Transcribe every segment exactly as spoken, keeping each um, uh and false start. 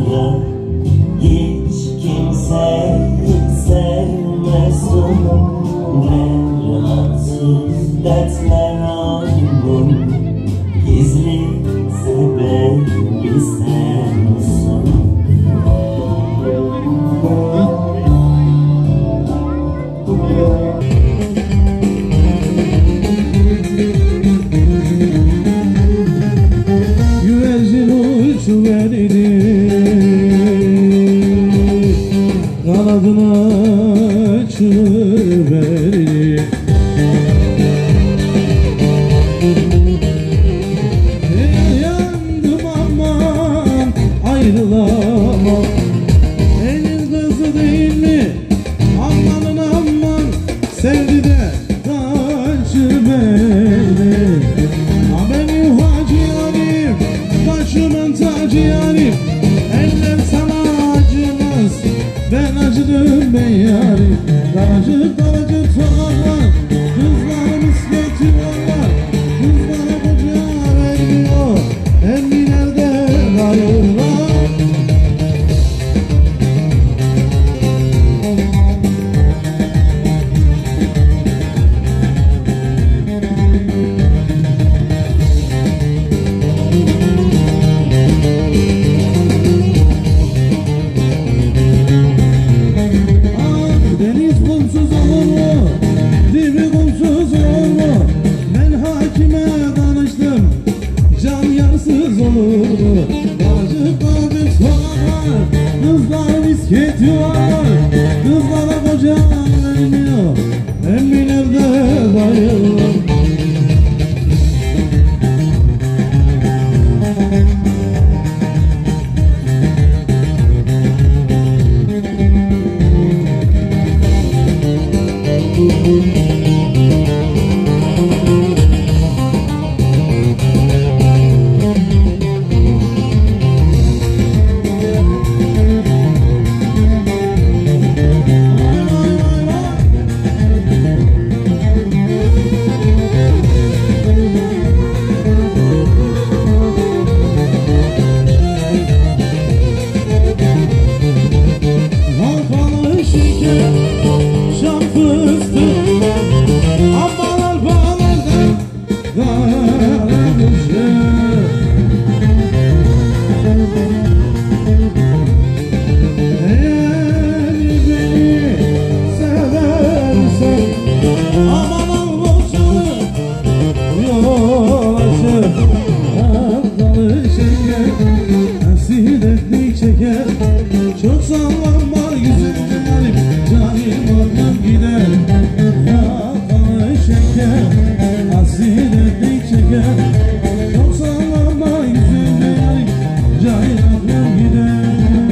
sonra hiç kimseyi sevmesin. Ne rahatsız dertler aldım, gizli sebebi sensin. Güvercin uçuverdi, kanadını açıverdi. Yandım aman ayrılamam, elin kızı değil mi? Amanın aman sevdi de kaçır beni. Ha benim hacı yarim, başımın tacı yarim, eller sana acımaz, ben acıdım ben yarim. Daracık daracık sokaklar, kızlarım isketi yollar, kız bana koca vermiyor, emmi nerede kalırlar? Deniz kumsuz olur mu? Dibi kumsuz olur mu? Ben hakime danıştım, can yarsız olur mu? Daracık daracık sokaklar, kızlar misket yuvarlar, kızlara koca vermiyor, emmi nerede bayılır? Halkalı şeker, şam fıstık, abbalar bağlardan kara düşer. Eğer beni seversen aman al boşanı yol açır. Halkalı şeker, hasretlik çeker, çok sallanma güzel yarim, canım aklım gider. Halkalı şeker, hasretlik çeker, çok sallanma güzel yarim, canım aklım gider.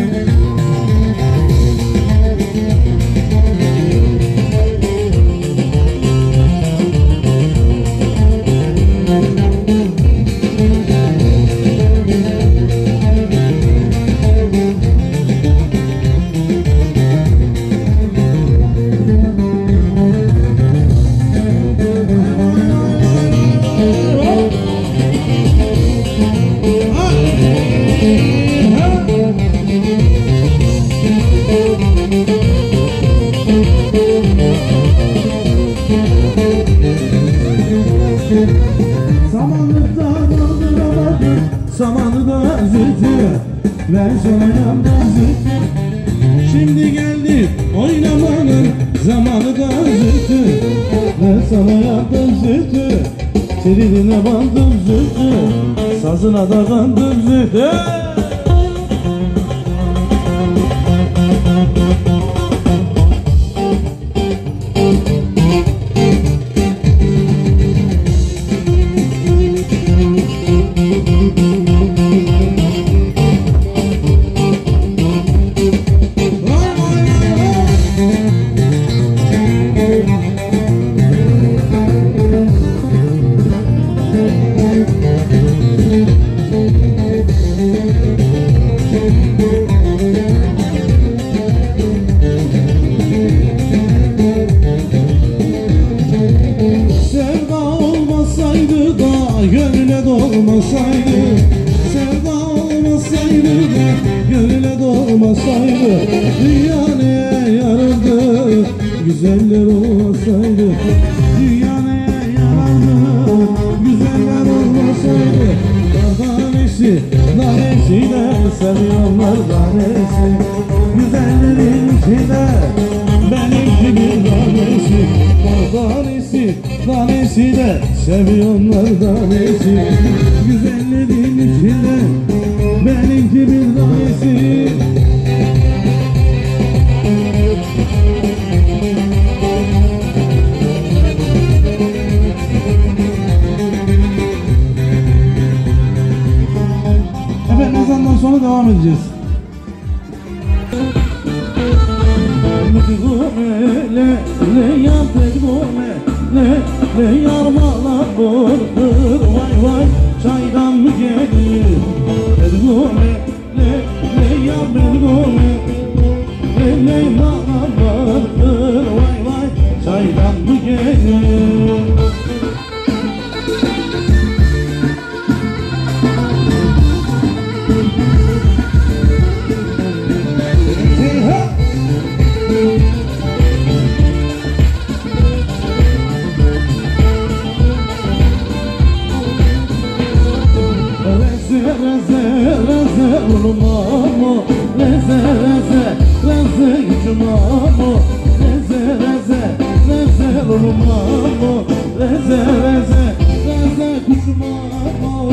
Samanlıkta dolduramadım, samanı da zühtü, ben sonradan zühtü. Şimdi geldi oynamanın zamanı da zühtü, ben sana yaptım zühtü. Triline bandım zühtü, sazına da kandım zühtü. olmasaydı, dünya neye yarardı? Güzeller olmasaydı, dünya neye yarardı? Güzeller olmasaydı, danesi, danesi de seviyorlar danesi. Güzellerin içinde benim gibi danesi, danesi, danesi de seviyorlar danesi. Güzellerin içinde benim gibi danesi. Evet, ezandan sonra devam edeceğiz. Le le yaptık gome, le le yarmalar bordur, vay vay çaydan mı gelir? Gome, le le yaptık gome, le le yarmalar bordur, vay vay çaydan mı gelir? Mamo, leze leze leze mamo, leze leze leze mamo, leze leze leze mamo.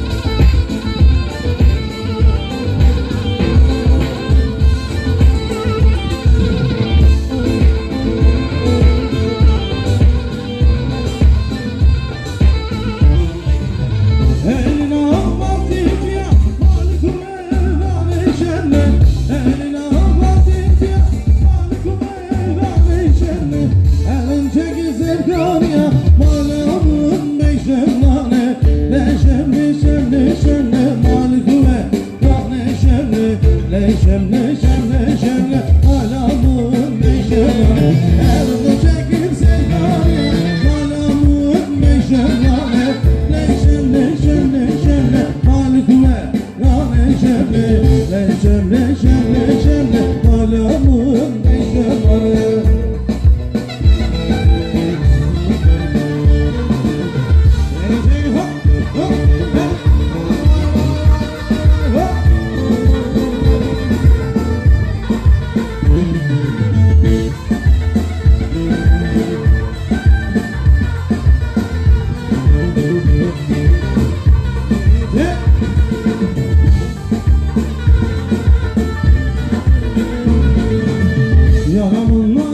Neşem neşem neşem ne alamın neşem Erdo çekip sevdaya alamın neşem ne Neşem neşem neşem ne malikme ya neşem ne Neşem neşem neşem ne alamın neşem ne Yaramın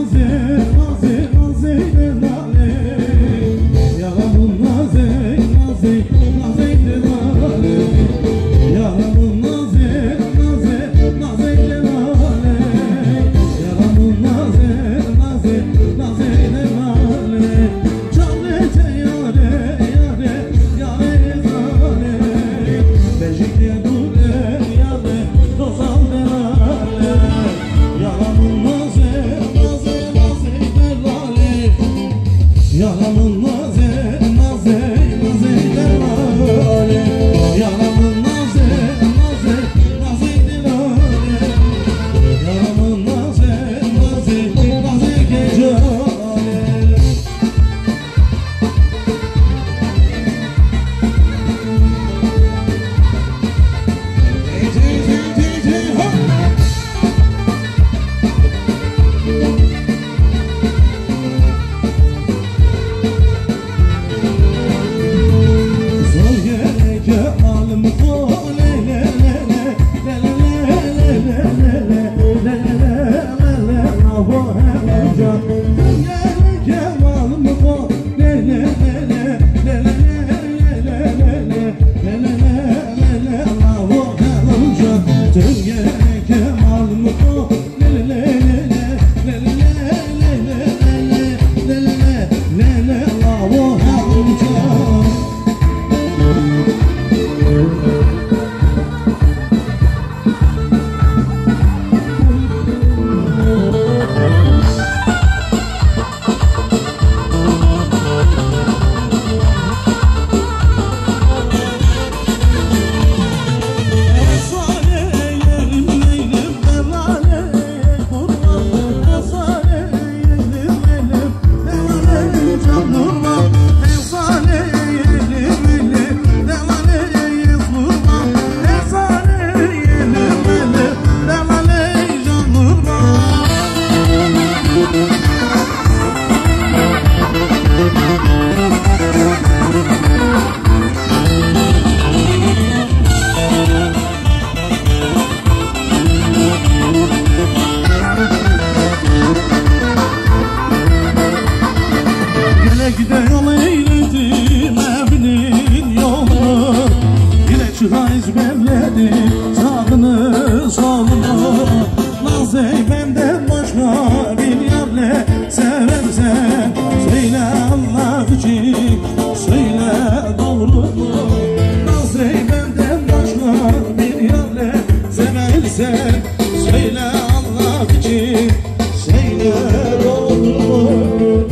güzel. Söyle Allah için, söyle olur.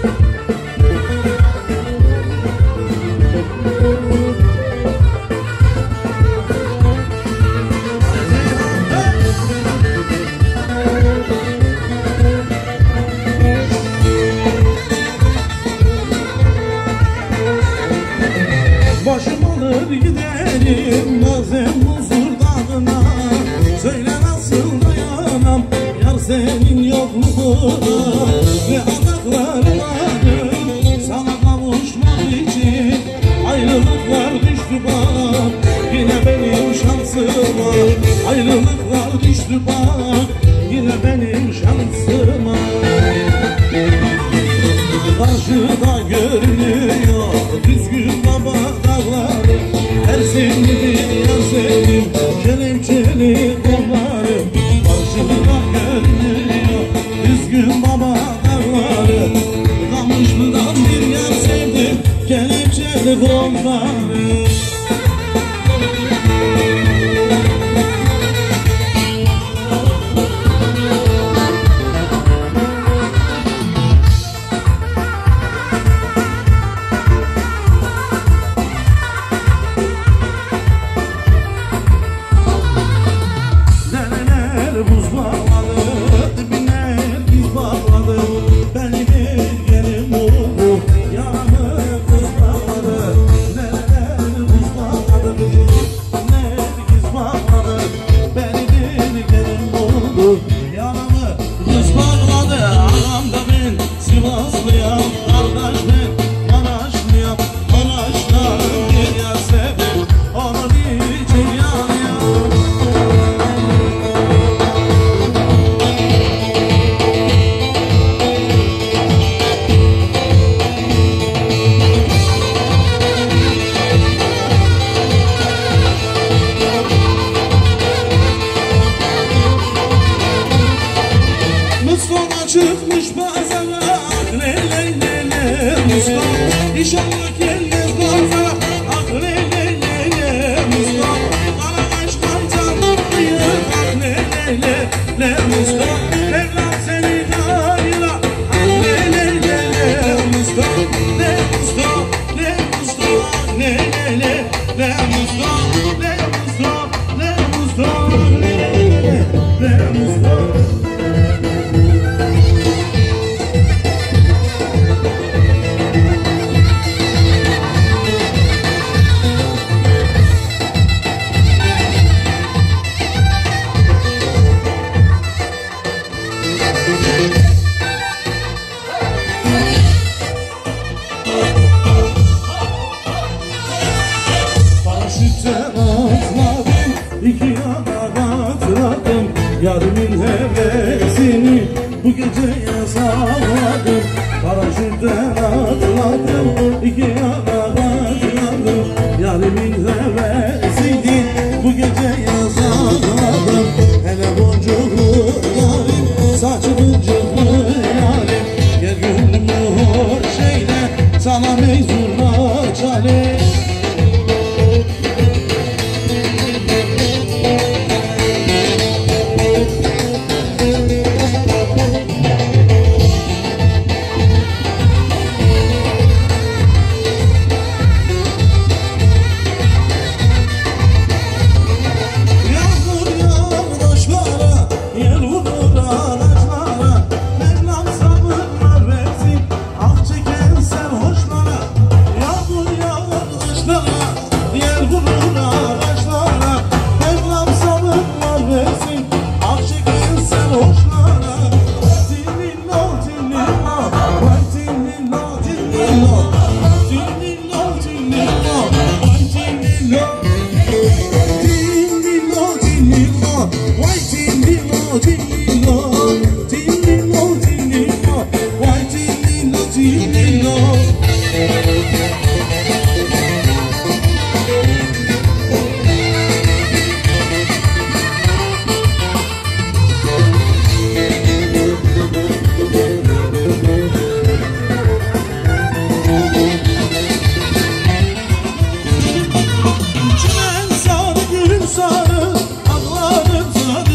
Başım alır giderim bazen huzur dağına. Söyle nasıl dayanam yar senin yokluğuna. Ne adaklar varım sana kavuşmak için. Ayrılıklar düştü bak yine benim şansıma. Ayrılıklar düştü bak yine benim şansıma. Karşıda görünüyor düzgün baba dağları. Ersinlidir yar senin kelepçeli kollarım. Karşıda görünüyor düzgün baba dağları. Kamışlı'dan bir yar sevdim kelepçeli kollarım. Çıkmış pazara le le le le Mustafa İnşallah gelmez pazara ah le le le le Mustafa Kara kaşlar canlıyı ah le le le le Mustafa Mevlam seni hayra ah le le le le Mustafa Le Mustafa le Mustafa le le le le Mustafa Le Mustafa le Mustafa le le le le Mustafa İki yana atladım Yarimin hevesini bu geceye sağladım. Paraşütten atladım İki yana atladım Yarimin hevesini bu geceye sağladım. Hele boncuklu yarim saçı boncuklu yarim. Gel gönlümü hoş eyle sana mezurla çalayım. Sarı, ağlarım sarı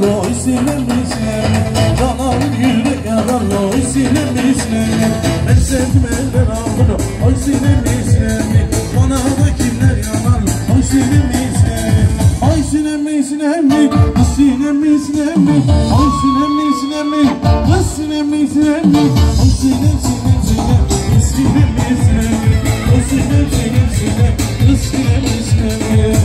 oy sinemi sinemi Yanar yürek yanar oy sinemi sinemi Ben sevdim elden aldım oy sinemi sinemi Bana da kimler yanar oy sinemi sinemi Oy sinemi sinemi kız sinemi sinemi Oy sinemi sinemi kız sinemi sinemi Oy sinem sinem sinem kız sinemi sinemi Oy sinem sinem sinem kız sinemi sinemi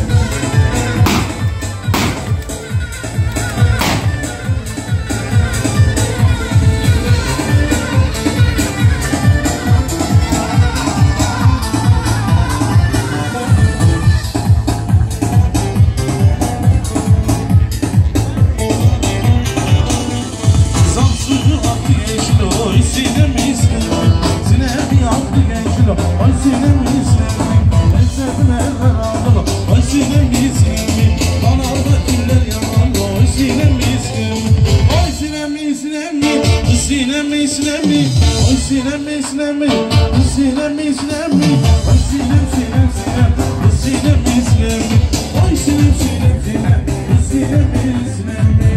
Sinemi sinemi, oy sinemi sinemi, sinemi sinemi, oy sinem sinem sinem, sinemi sinemi, oy sinem sinem sinem, sinemi sinemi.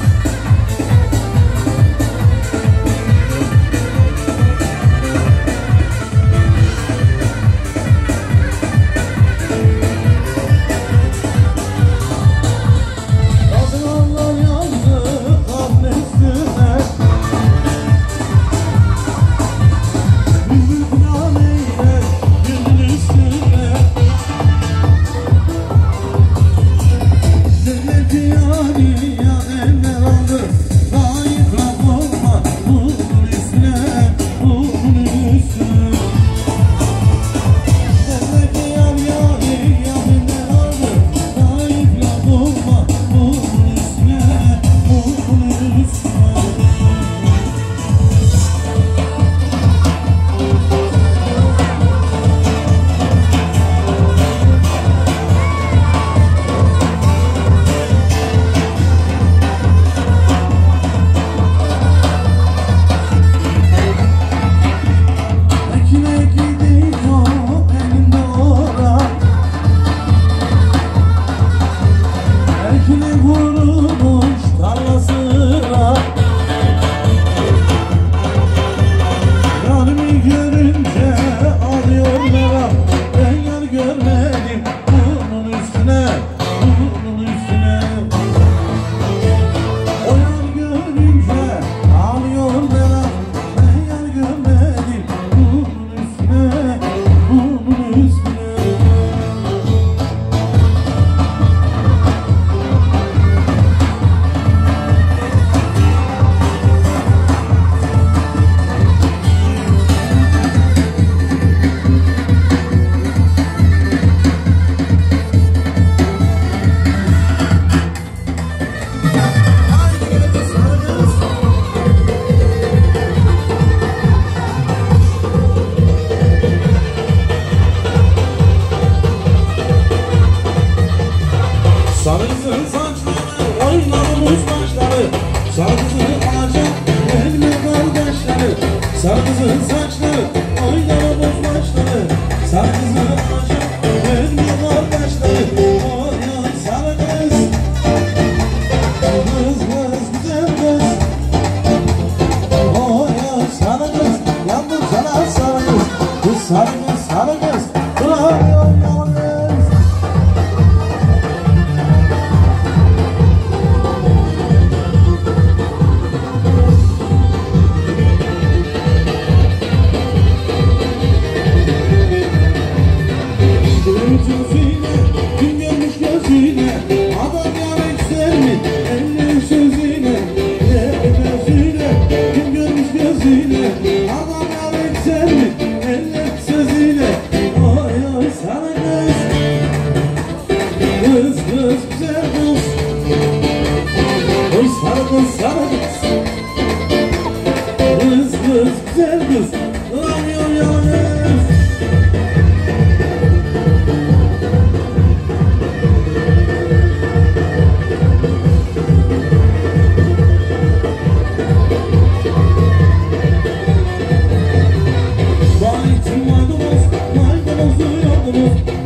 Sarısın saçları, oynamış başları Sarısın alacak elime kardeşleri Sarısın saçları, oynamış başları Sarısın alacak elime kardeşleri Oy oy sarı kız Kız kız güzel kız Oy oy sarı kız Yandım sana sarı kız Kız sarı kız sarı kız Oy oy oy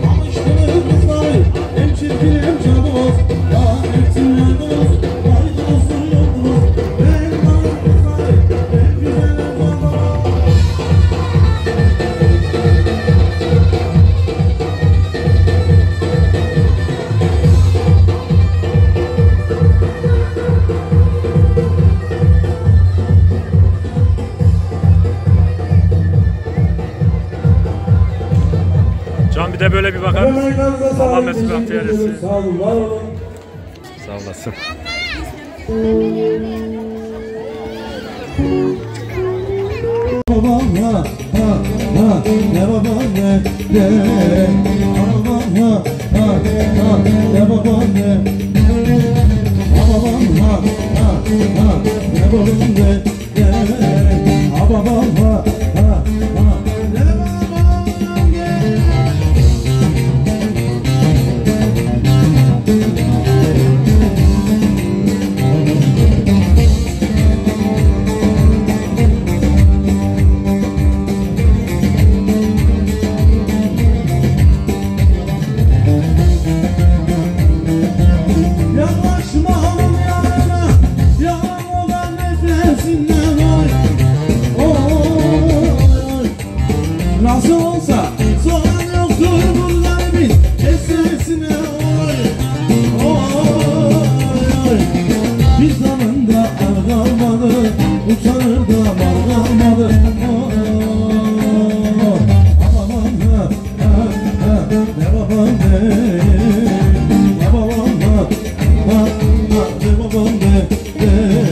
Alıştınız kızları, hem çirkin hem çabuk. Daha hepsi maydanoz, maydanoz de böyle bir bakalım. Allah mesut bahtiyar etsin. Sağ olasın. Babam ha ha ha ne babam ne ne babam ha ha ha ne babam ne babam ha ha ha ne babam ne ne babam ha ha ha ne babam ne. Nasıl olsa soğan yoktur bunlar biz esesine oy oy. Bir zamanda ar kalmadı, utanır da mal kalmadı. Babam ha ha ha ne babam ne ne babam ha ha ha ne babam ne ne.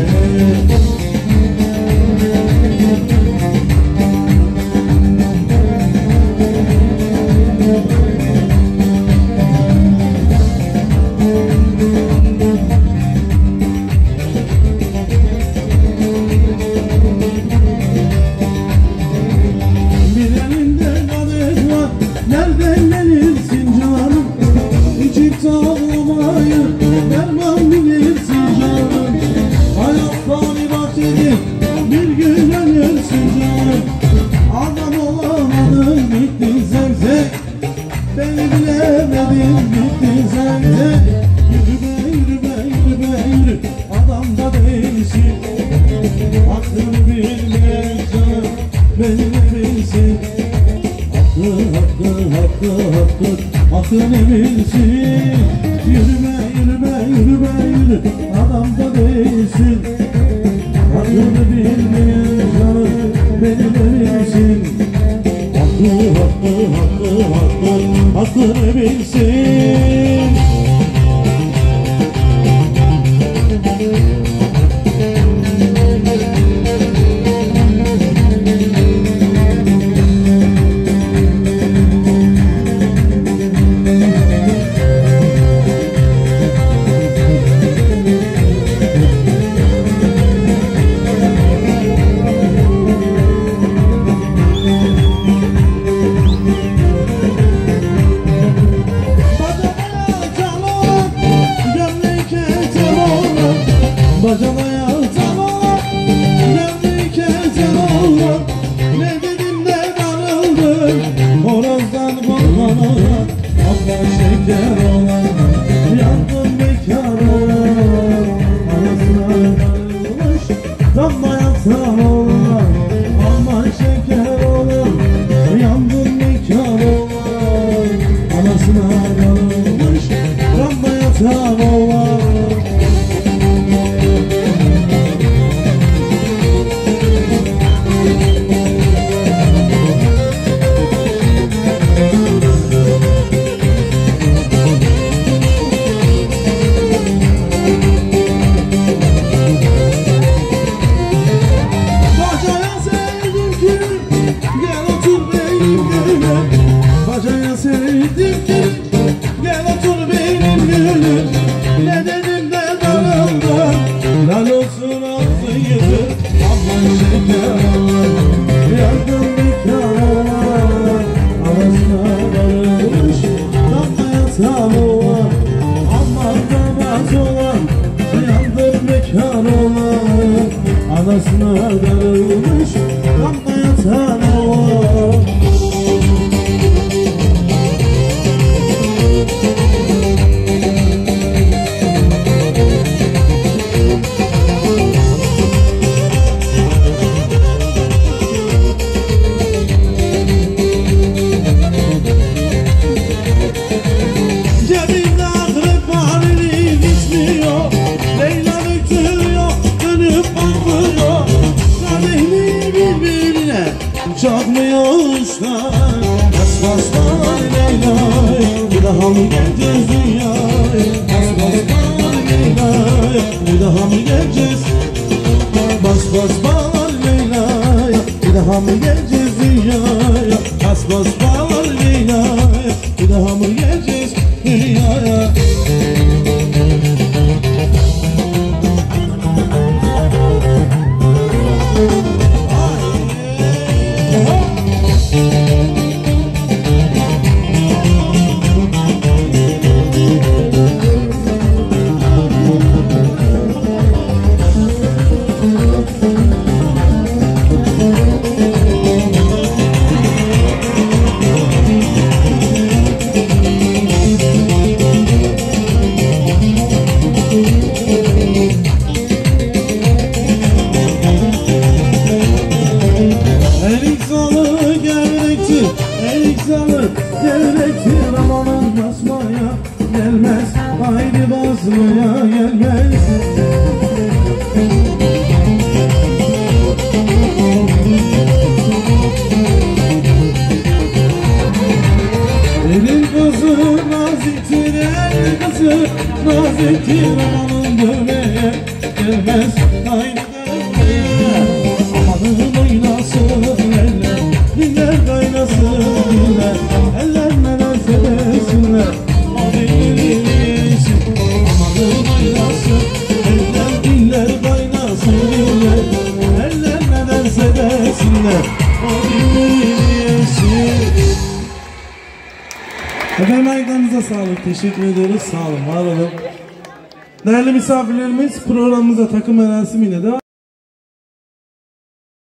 Nereden gelirsin canım, içip sağlamayı derman bilirsin canım. Hayat fani bahçedir, bir gün ölürsün canım. Adam olamadın, bittin zevzek, beni bilemedin, bittin zevzek. Yürü be, yürü be, yürü be, yürü, adam da değilsin. Hakkını bilmeyen canım, beni de bilsin. Hakkı, hakkı, hakkı, hakkı, hakkını bilsin. Yürüme, yürüme, yürüme, yürü, adam da değilsin. Hakkını bilmeyen canım, beni de bilsin. Hakkı, hakkı, hakkı, hakkı, hakkını bilsin. Bacalaya tamam, geldi kezen oğlan. Ne dedim de darıldım, horozdan korkan oğlan. Abla şeker olan, yandım bekar olan. Anasına darılmış, damlayasam olan. Aman şeker olan, yandım bekar olan. Anasına darılmış, damlayasam olan. Bacaya sevdim ki gel otur benim gülüm. Ne dedim de darıldım, lal olsun altın yüzü. Aman şeker olan, yardım bekar olan. Anasına darılmış, damlaya sağ olan. Aman damaz olan, yardım bekar olan. Anasına darılmış, damlaya sağ olan. Çakmıyorlar, esmaslar Leyla. mı geleceğiz dünyaya? Bas bas bağlar Leyla'ya, bir daha mı geleceğiz? Bas bas bağlar Leyla'ya, bir daha mı geleceğiz dünyaya? Bas bas bağlar Leyla'ya, bir daha mı geleceğiz dünyaya? Gevrektir amanın basmaya gelmez, haydi basmaya gelmez. Elin kızı naziktir, el kızı naziktir amanın dövmeye gelmez, haydi dövmeye. Amanın oynasın eller, diller kaynasın diller, eller nelerse desinler, o dinleyesin. Amanın oynasın eller, diller kaynasın diller, eller nelerse desinler, o dinleyesin. Efendim ayaklarınıza sağlık, teşekkür ediyoruz, sağ olun, var olun. Değerli misafirlerimiz, programımıza takım merasimiyle devam.